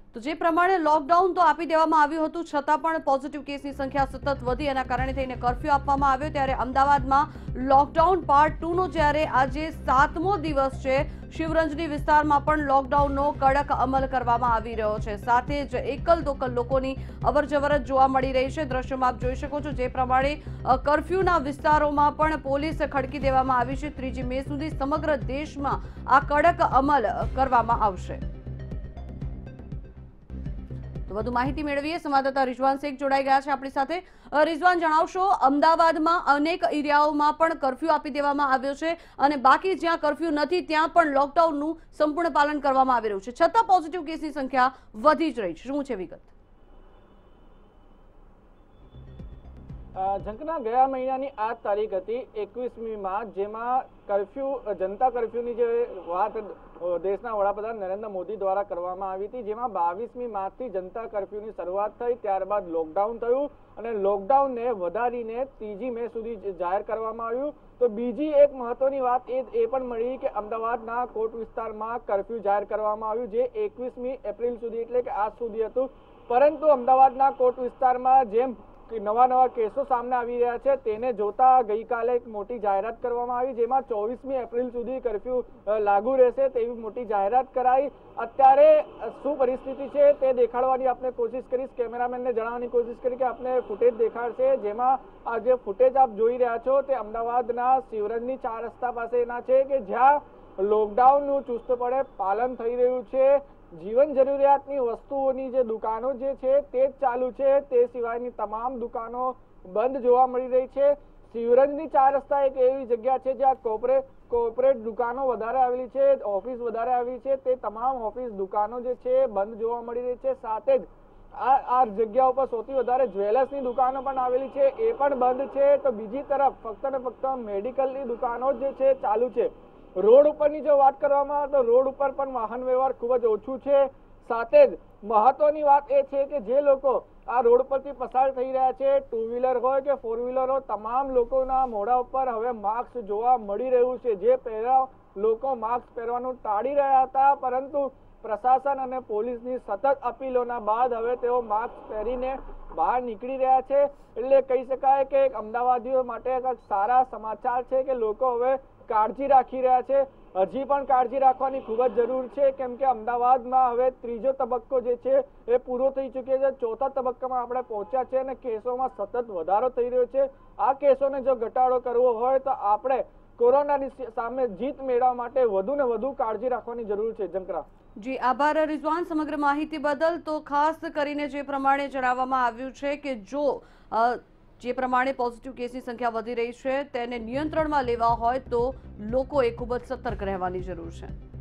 તો જે પ્રમાણે લોકડાઉન તો આપી દેવામાં આવ્યું હતું, છતાં પણ પોઝિટિવ કેસની સંખ્યા સતત વધી, એના કારણે થઈને કર્ફ્યુ આપવામાં આવ્યો। ત્યારે અમદાવાદમાં લોકડાઉન પાર્ટ 2 નો જ્યારે આજે 7મો દિવસ છે, શિવરંજની વિસ્તારમાં પણ લોકડાઉનનો કડક અમલ કરવામાં આવી રહ્યો છે। સાથે જ એકલ દોકલ લોકોની અવરજવર જોવા મળી રહી છે। દ્રશ્યોમાં આપ જોઈ શકો છો જે પ્રમાણે કર્ફ્યુના વિસ્તારોમાં પણ પોલીસ ખડકી દેવામાં આવી છે। 3જી મે સુધી સમગ્ર દેશમાં આ કડક અમલ કરવામાં આવશે। તો વધુ માહિતી મેળવીએ, સંવાદદાતા રિઝવાન શેખ જોડાઈ ગયા છે આપણી સાથે। રિઝવાન, જણાવશો, અમદાવાદમાં અનેક એરિયાઓમાં પણ કર્ફ્યુ આપી દેવામાં આવ્યો છે અને બાકી જ્યાં કર્ફ્યુ નથી ત્યાં પણ લોકડાઉનનું સંપૂર્ણ પાલન કરવામાં આવી રહ્યું છે, છતાં પોઝિટિવ કેસની સંખ્યા વધી જ રહી છે, શું છે વિગત? ઝંખના ગયા મહિનાની 8 તારીખ હતી 21મી માર્ચ, જેમાં જનતા કર્ફ્યુની જે વાત દેશના વડાપ્રધાન નરેન્દ્ર મોદી દ્વારા કરવામાં આવી હતી, જેમાં 22મી માર્ચથી જનતા કર્ફ્યુની શરૂઆત થઈ। ત્યારબાદ લોકડાઉન થયું અને લોકડાઉનને વધારીને 3જી મે સુધી જાહેર કરવામાં આવ્યું। તો બીજી એક મહત્વની વાત એ પણ મળી કે અમદાવાદના કોટ વિસ્તારમાં કર્ફ્યુ જાહેર કરવામાં આવ્યું, જે 21મી એપ્રિલ સુધી એટલે કે આજ સુધી હતું। પરંતુ અમદાવાદના કોટ વિસ્તારમાં જેમ નવા કેસો સામે આવી રહ્યા છે, તેને જોતા ગઈકાલે એક મોટી જાહેરાત કરવામાં આવી, જેમાં 24મી એપ્રિલ સુધી કર્ફ્યુ લાગુ રહેશે તેવી મોટી જાહેરાત કરાઈ। અત્યારે શું પરિસ્થિતિ છે તે દેખાડવાની આપણે કોશિશ કરીશ, કેમેરામેનને જણાવવાની કોશિશ કરી કે આપણે ફૂટેજ દેખાડશે, જેમાં આ જે ફૂટેજ આપ જોઈ રહ્યા છો તે અમદાવાદના શિવરંજની 4 રસ્તા પાસેના છે કે જ્યાં લોકડાઉનનું ચુસ્તપણે પાલન થઈ રહ્યું છે। જીવન જરૂરિયાતની વસ્તુઓની જે દુકાનો જે છે તે જ ચાલુ છે, તે સિવાયની તમામ દુકાનો બંધ જોવા મળી રહી છે। શિવરંજની 4 રસ્તા એક એવી જગ્યા છે જ્યાં કોર્પોરેટ દુકાનો વધારે આવેલી છે, ઓફિસ વધારે આવેલી છે, તે તમામ ઓફિસ દુકાનો જે છે બંધ જોવા મળી રહી છે। સાથે જ આ જગ્યા ઉપર સૌથી વધારે જ્વેલર્સની દુકાનો પણ આવેલી છે, એ પણ બંધ છે। તો બીજી તરફ ફક્ત ને ફક્ત મેડિકલની દુકાનો જે છે ચાલુ છે। રોડ ઉપરની જો વાત કરવામાં આવે તો રોડ ઉપર પણ વાહન વ્યવહાર ખૂબ જ ઓછું છે। સાથે જ મહત્વની વાત એ છે કે જે લોકો આ રોડ પરથી પસાર થઈ રહ્યા છે, 2 વ્હીલર હોય કે 4 વ્હીલર હોય, તમામ લોકોના મોઢા ઉપર હવે માસ્ક જોવા મળી રહ્યું છે। જે પહેલા લોકો માસ્ક પહેરવાનું ટાળી રહ્યા હતા, પરંતુ પ્રશાસન અને પોલીસની સતત અપીલોના બાદ હવે તેઓ માસ્ક પહેરીને બહાર નીકળી રહ્યા છે। એટલે કહી શકાય કે અમદાવાદીઓ માટે સારા સમાચાર છે કે લોકો હવે કાળજી રાખી રહ્યા છે। હજી પણ કાળજી રાખવાની ખૂબ જ જરૂર છે, કેમ કે અમદાવાદમાં હવે 3જો તબક્કો જે છે એ પૂરો થઈ ચૂક્યો છે। 4થા તબક્કામાં આપણે પહોંચ્યા છે અને કેસોમાં સતત વધારો થઈ રહ્યો છે। આ કેસોને જો ઘટાડો કરવો હોય તો આપણે કોરોનાની સામે જીત મેળવવા માટે વધુ ને વધુ કાળજી રાખવાની જરૂર છે। ઝંખના જી, આભાર રિઝવાન સમગ્ર માહિતી બદલ। તો ખાસ કરીને જે પ્રમાણે જણાવવામાં આવ્યું છે કે જે પ્રમાણે પોઝિટિવ કેસની સંખ્યા વધી રહી છે તેને નિયંત્રણમાં લેવા હોય તો લોકોએ ખૂબ જ સતર્ક રહેવાની જરૂર છે।